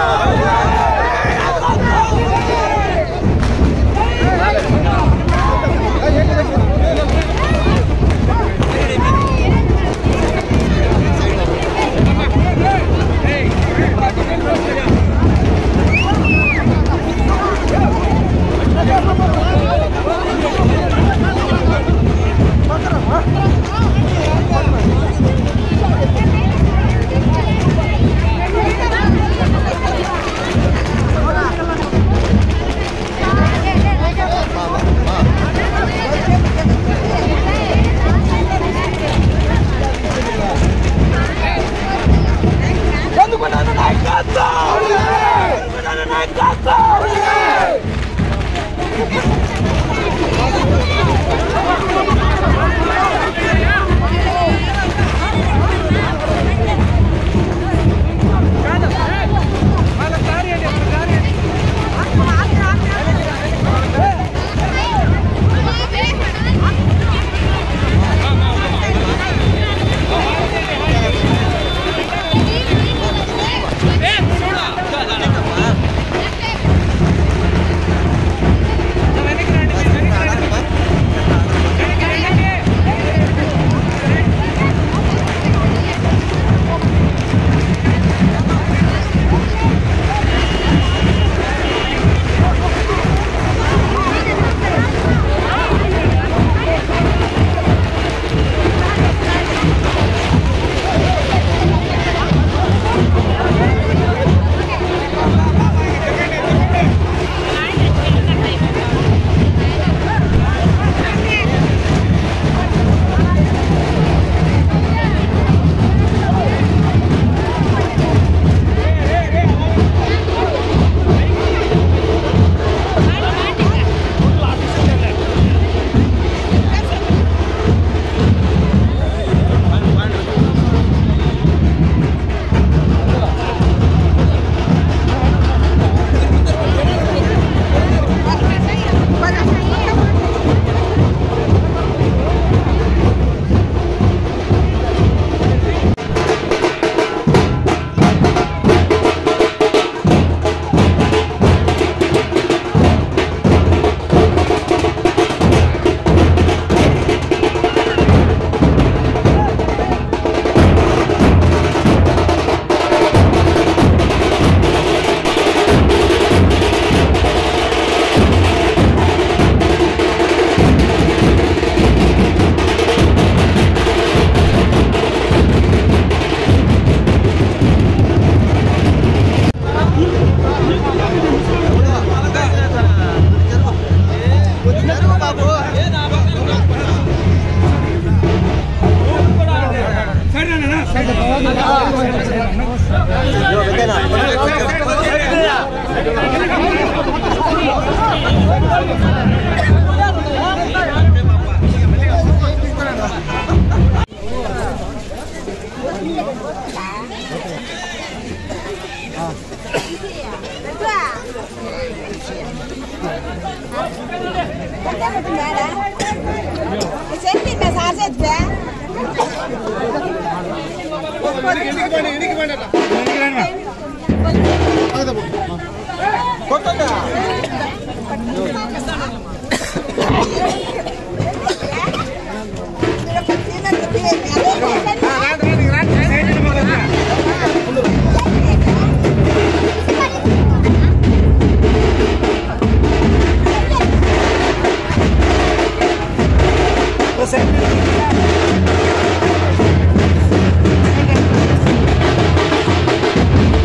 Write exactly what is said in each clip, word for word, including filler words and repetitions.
Você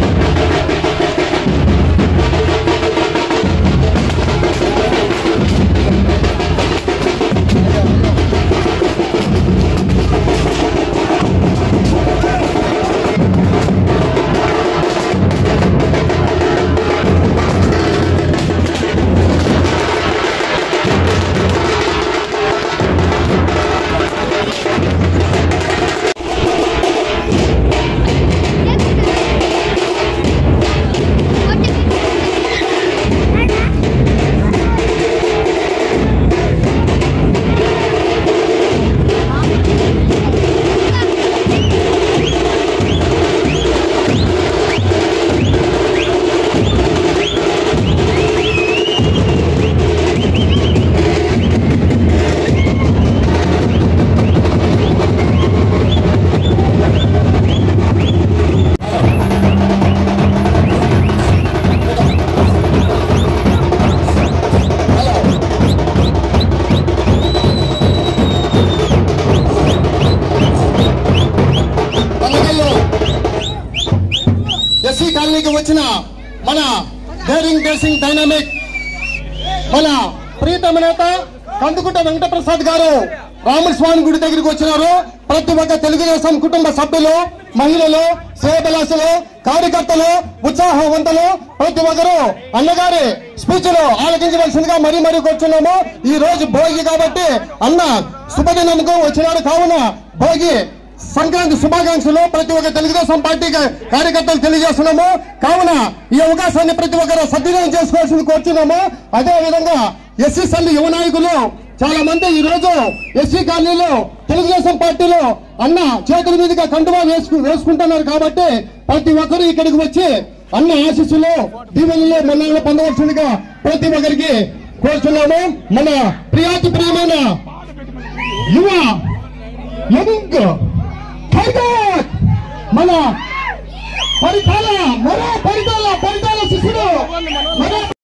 మన daring dressing dynamic మన ప్రీతమ నేత కందుకుంట వెంకటప్రసాద్ గారు రామస్వామి గుడి దగ్గరికి వచ్చినారు. ప్రతి ఒక్క తెలుగుదేశం కుటుంబ సభ్యులు, మహిళలు, సేవలాసులు, కార్యకర్తలు, ఉత్సాహవంతులు ప్రతి ఒక్కరు అన్నగారి స్పీచ్ లో ఆలోచించవలసిందిగా మరీ మరీ కూర్చున్నాము. ఈ రోజు భోగి కాబట్టి అన్న శుభదినంకు వచ్చినాడు కావున భోగి సంక్రాంతి శుభాకాంక్షలు ప్రతి ఒక్క తెలుగుదేశం పార్టీ కార్యకర్తలు తెలియజేస్తున్నాము. కావున ఈ అవకాశాన్ని ప్రతి ఒక్కరు సద్వినియోగం చేసుకోవాల్సింది కోరుచున్నాము. అదే విధంగా ఎస్సీ సంఘ యువ నాయకులు చాలా మంది ఈ రోజు ఎస్సీ కాలనీలో తెలుగుదేశం పార్టీలో అన్న చేతుల మీదుగా కండువా వేసుకు వేసుకుంటున్నారు కాబట్టి ప్రతి ఒక్కరు ఇక్కడికి వచ్చి అన్న ఆశీస్సులు దీవెనలు మన్నలు పొందవలసిందిగా ప్రతి ఒక్కరికి కోరుచున్నాము. మన ప్రియాతి ప్రియమైన యువ యంగ్ మన పరిపాలన మరో పరిపాలన పరిపాలన శిశుడు